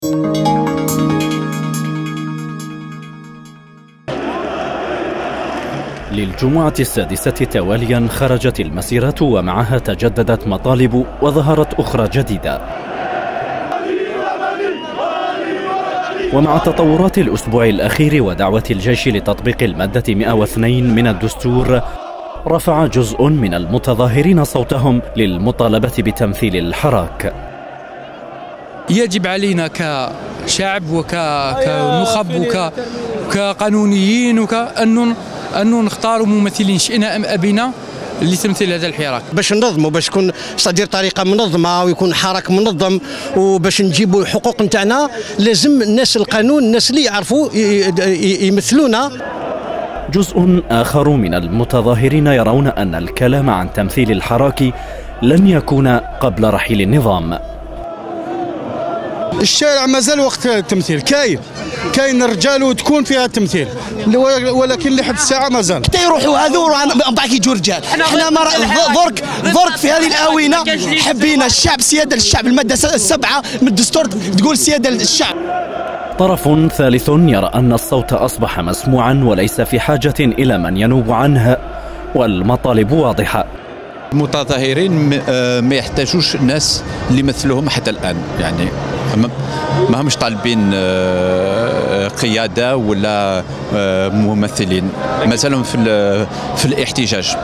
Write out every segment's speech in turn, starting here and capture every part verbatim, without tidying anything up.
للجمعة السادسة تواليا خرجت المسيرة ومعها تجددت مطالب وظهرت أخرى جديدة. ومع تطورات الأسبوع الأخير ودعوة الجيش لتطبيق المادة مئة واثنين من الدستور، رفع جزء من المتظاهرين صوتهم للمطالبة بتمثيل الحراك. يجب علينا كشعب وكنخب وكقانونيين وكأن أن نختاروا ممثلين شئنا أم أبينا لتمثيل هذا الحراك، باش ننظموا، باش تكون صدير طريقه منظمه ويكون حراك منظم، وباش نجيبوا الحقوق نتاعنا لازم الناس القانون الناس اللي يعرفوا يمثلونا. جزء آخر من المتظاهرين يرون أن الكلام عن تمثيل الحراك لن يكون قبل رحيل النظام. الشارع مازال وقت التمثيل، كاين كاين الرجال وتكون فيها التمثيل، ولكن لحد الساعه مازال حتى يروحوا هذو من بعد يجوا رجال. حنا درك درك في هذه الاونه حبينا الشعب سياده للشعب، الماده السبعه من الدستور تقول سياده للشعب. طرف ثالث يرى أن الصوت أصبح مسموعا وليس في حاجة إلى من ينوب عنه، والمطالب واضحة. المتظاهرين ما يحتاجوش الناس اللي يمثلوهم حتى الآن، يعني ما همش طالبين قيادة ولا ممثلين، مازالهم في في الاحتجاج.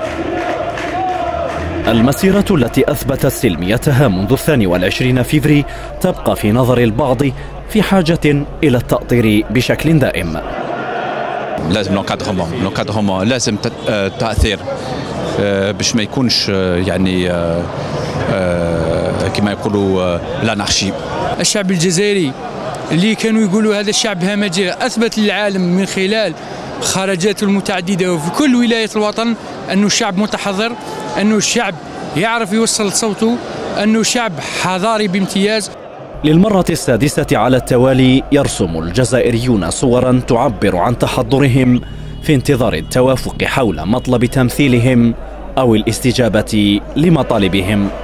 المسيرة التي أثبتت سلميتها منذ الثاني والعشرين فيفري تبقى في نظر البعض في حاجة إلى التأطير بشكل دائم. لازم لونكادرومون لونكادرومون لازم تأثير باش ما يكونش يعني كما يقولوا الانارشي. الشعب الجزائري اللي كانوا يقولوا هذا الشعب همجي اثبت للعالم من خلال خرجاته المتعدده وفي كل ولايه الوطن انه الشعب متحضر، انه الشعب يعرف يوصل صوته، انه شعب حضاري بامتياز. للمرة السادسة على التوالي يرسم الجزائريون صورا تعبر عن تحضرهم في انتظار التوافق حول مطلب تمثيلهم أو الاستجابة لمطالبهم.